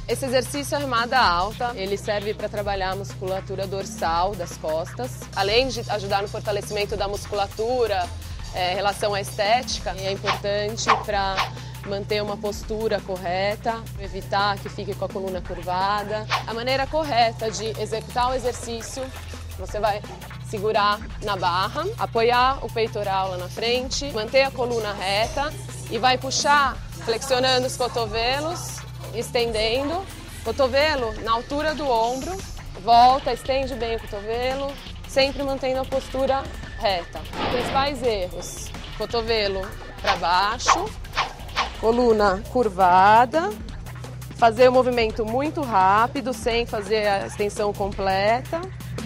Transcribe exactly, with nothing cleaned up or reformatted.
Esse exercício é remada alta, ele serve para trabalhar a musculatura dorsal das costas, além de ajudar no fortalecimento da musculatura, é, em relação à estética, é importante para manter uma postura correta, evitar que fique com a coluna curvada. A maneira correta de executar o exercício, você vai segurar na barra, apoiar o peitoral lá na frente, manter a coluna reta e vai puxar flexionando os cotovelos, estendendo, cotovelo na altura do ombro, volta, estende bem o cotovelo, sempre mantendo a postura reta. Principais erros: cotovelo para baixo, coluna curvada, fazer o movimento muito rápido sem fazer a extensão completa.